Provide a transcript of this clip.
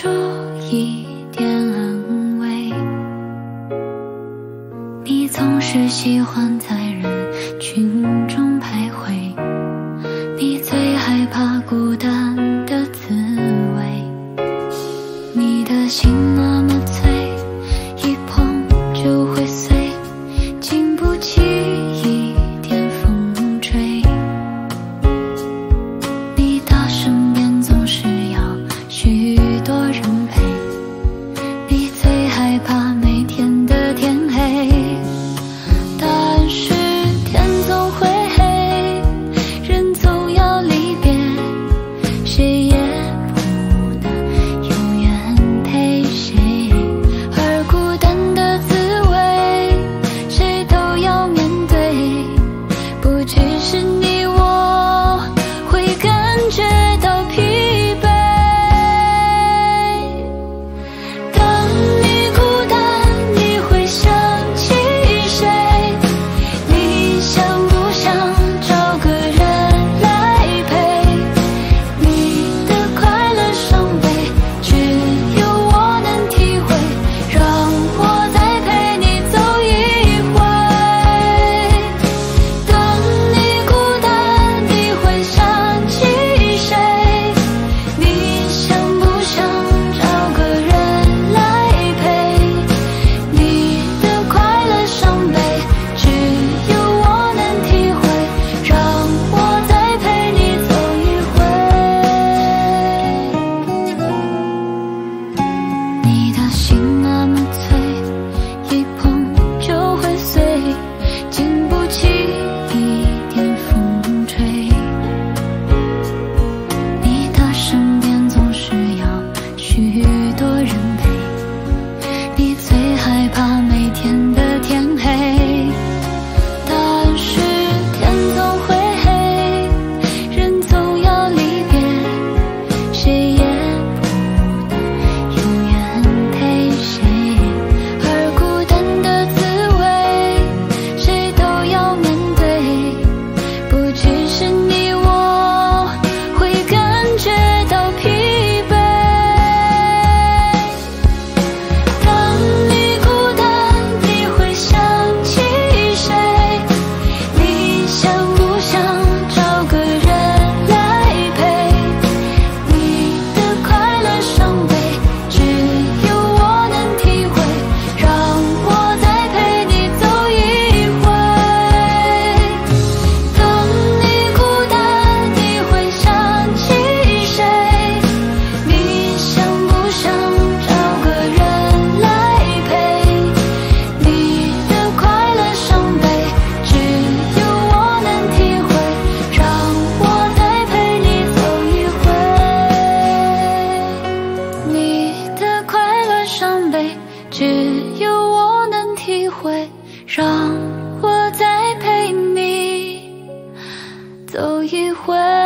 出一点安慰。你总是喜欢在人群中徘徊，你最害怕孤单的滋味。你的心那么脆，一碰就会碎，经不起一点风吹。你的身边总是要许多人陪，你最害怕每天的天黑。但是天总会黑，人总要离别，谁也不能永远陪谁。而孤单的滋味，谁都要面对，不只是你我会感觉到疲惫。当你孤单，你会想起谁？你想不想找个人来陪？你的快乐伤悲，只有我能体会，让我再陪你走一回。当你孤单，你会想起谁？你想不想找个人来陪？你的快乐伤悲，只有我能体会，让我再陪你走一回。你的心那么脆，一碰就会碎，经不起一点风吹。你的身边总是要许多人陪，你最害怕每天的天黑。但是天总会黑，人总要离别，谁也不能永远陪谁。而孤单的滋味，谁都要面对，不只是你我会感觉到疲惫。当你孤单，你会想起谁？你想不想找个人来陪？你的快乐伤悲，只有我能体会，让我再陪你走一回。当你孤单，你会想起谁？你想不想找个人来陪？你的快乐伤悲，只有我能体会，让我再陪你走一回。你的快乐伤悲，只有我能体会，让我再陪你走一回。